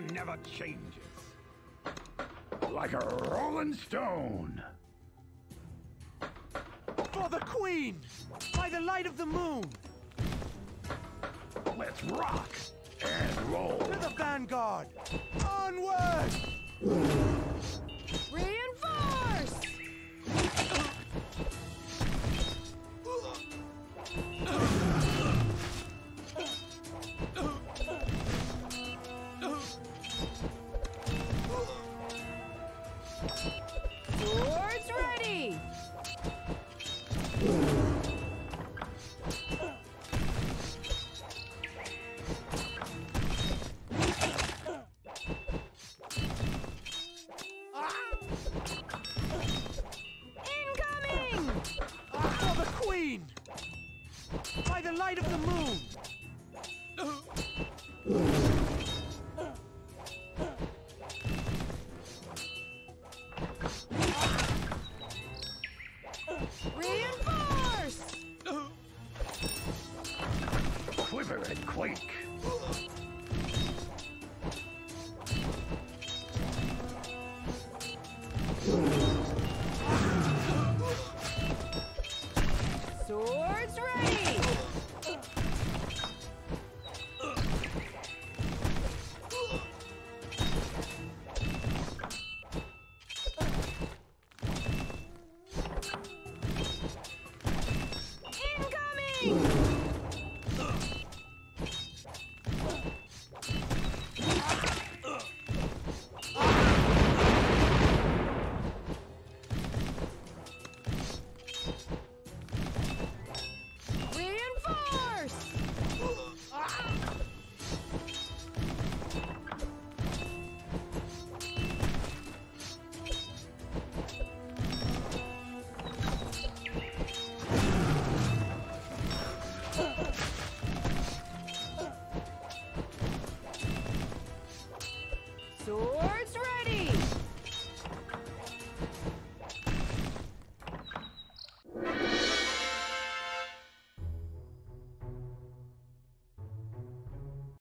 never changes. Like a rolling stone. For the Queen! By the light of the moon! Let's rock and roll. To the vanguard! Onward! Reinforce! Swords ready! Incoming! For the Queen! By the light of the moon! Reinforce! Quiver and quake. Swords ready! Incoming! Reinforce! Swords ready!